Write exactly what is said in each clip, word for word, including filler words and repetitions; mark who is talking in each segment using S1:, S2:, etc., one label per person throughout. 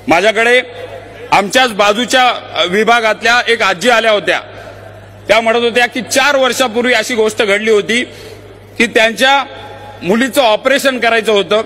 S1: माझ्याकडे आमच्याच बाजूच्या विभागातल्या एक आजी आल्या होत्या। त्या म्हणत होत्या की चार वर्षापूर्वी अशी गोष्ट घडली होती की त्यांच्या मुलीचं ऑपरेशन करायचं होतं,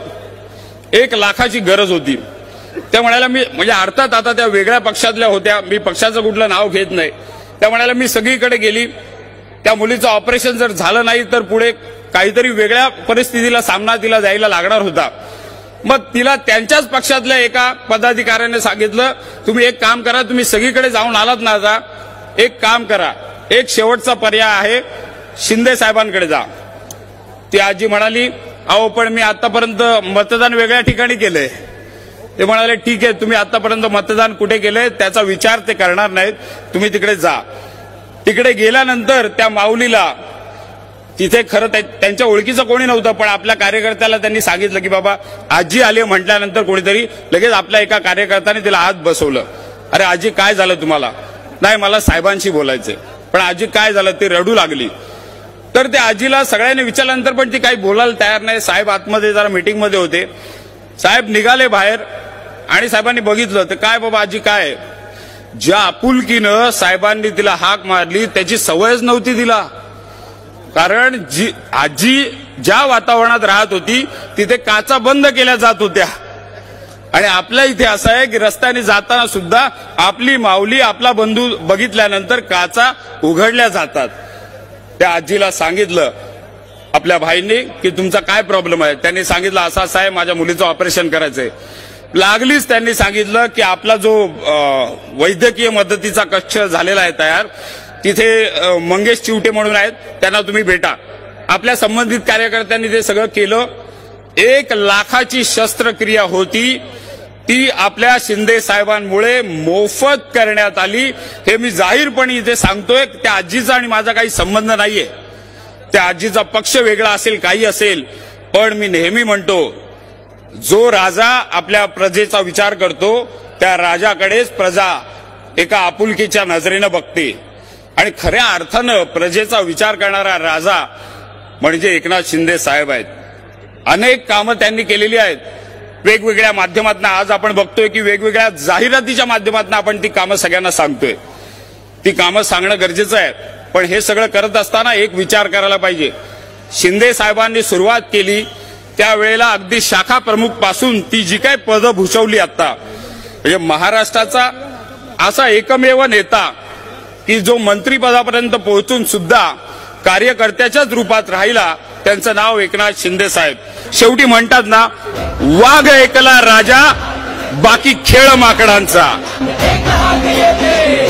S1: एक लाखाची गरज होती। त्या म्हणाल्या मी म्हणजे अर्थात आता त्या वेगळ्या पक्षातल्या होत्या, मी पक्षाचं कुठलं नाव घेत नाही। त्या म्हणाल्या मी सगळीकडे गेली, त्या मुलीचं ऑपरेशन जर झालं नाही तर पुढे काहीतरी वेगळ्या परिस्थितीला सामना तिला द्यायला लागणार होता। मग तिला त्यांच्याच पक्षातल्या एका पदाधिकाऱ्याने सांगितलं तुम्ही एक काम करा, तुम्ही सगळीकडे जाऊन आलात ना, आता एक काम करा, एक शेवटचा पर्याय आहे, शिंदे साहेबांकडे जा। ती आजी म्हणाली अहो पण मी आतापर्यंत मतदान वेगळ्या ठिकाणी केलंय। ते म्हणाले ठीक आहे, तुम्ही आतापर्यंत मतदान कुठे केलंय त्याचा विचार ते करणार नाहीत, तुम्ही तिकडे जा। तिकडे गेल्यानंतर त्या माऊलीला तिथे खरं त्यांच्या ओळखीचं कोणी नव्हतं, पण आपल्या कार्यकर्त्याला त्यांनी सांगितलं की बाबा आजी आली म्हटल्यानंतर कोणीतरी लगेच आपल्या एका कार्यकर्त्याने तिला हात बसवलं। अरे आजी काय झालं तुम्हाला? नाही मला साहेबांशी बोलायचंय। पण आजी काय झालं? ती रडू लागली। तर त्या आजीला सगळ्यांनी विचारल्यानंतर पण ती काही बोलायला तयार नाही। साहेब आतमध्ये जरा मीटिंग मध्ये होते, साहेब निघाले बाहेर आणि साहेबांनी बघितलं तर काय बाबा आजी काय? ज्या आपुलकीनं साहेबांनी तिला हाक मारली त्याची सवयच नव्हती तिला। कारण जी आजी ज्या वातावरणात राहत होती तिथे काचा बंद केल्या जात होत्या, आणि आपल्या इथे असं आहे की रस्त्याने जाताना सुद्धा आपली माऊली आपला बंधू बघितल्यानंतर काचा उघडल्या जातात। त्या आजीला सांगितलं आपल्या भाईंनी की तुमचा काय प्रॉब्लेम आहे? त्यांनी सांगितलं असं असं आहे, माझ्या मुलीचं ऑपरेशन करायचंय। लागलीच त्यांनी सांगितलं की आपला जो वैद्यकीय मदतीचा कक्ष झालेला आहे तयार, तिथे मंगेश चिवटे म्हणून आहेत, त्यांना तुम्ही भेटा। आपल्या संबंधित कार्यकर्त्यांनी ते सगळं केलं। एक लाखाची शस्त्रक्रिया होती, ती आपल्या शिंदे साहेबांमुळे मोफत करण्यात आली। हे मी जाहीरपणे इथे सांगतोय, त्या आजीचा आणि माझा काही संबंध नाहीये। त्या आजीचा पक्ष वेगळा असेल, काही असेल, पण मी नेहमी म्हणतो जो राजा आपल्या प्रजेचा विचार करतो त्या राजाकडेच प्रजा एका आपुलकीच्या नजरेनं बघते, आणि खऱ्या अर्थानं प्रजेचा विचार करणारा राजा म्हणजे एकनाथ शिंदे साहेब आहेत। अनेक कामं त्यांनी केलेली आहेत वेगवेगळ्या माध्यमातून। आज आपण बघतोय की वेगवेगळ्या जाहिरातीच्या माध्यमातून आपण ती कामं सगळ्यांना सांगतोय, ती कामं सांगणं गरजेचं आहे। पण हे सगळं करत असताना एक विचार करायला पाहिजे। शिंदे साहेबांनी सुरुवात केली त्यावेळेला अगदी शाखा प्रमुख पासून ती जी काय पदं भूषवली आता, म्हणजे महाराष्ट्राचा असा एकमेव नेता की जो मंत्रीपदापर्यंत पोहोचून सुद्धा कार्यकर्त्याच्याच रूपात राहिला, त्यांचं नाव एकनाथ शिंदे साहेब। शेवटी म्हणतात ना, वाघ एकला राजा बाकी खेळ माकडांचा।